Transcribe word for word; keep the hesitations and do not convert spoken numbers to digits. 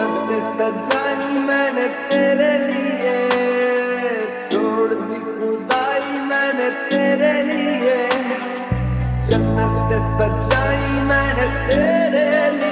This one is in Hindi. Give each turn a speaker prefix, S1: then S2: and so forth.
S1: जन्नत सजाई मैंने तेरे लिए, छोड़ दी खुदाई मैंने तेरे लिए, जन्नत सजाई मैंने तेरे लिए।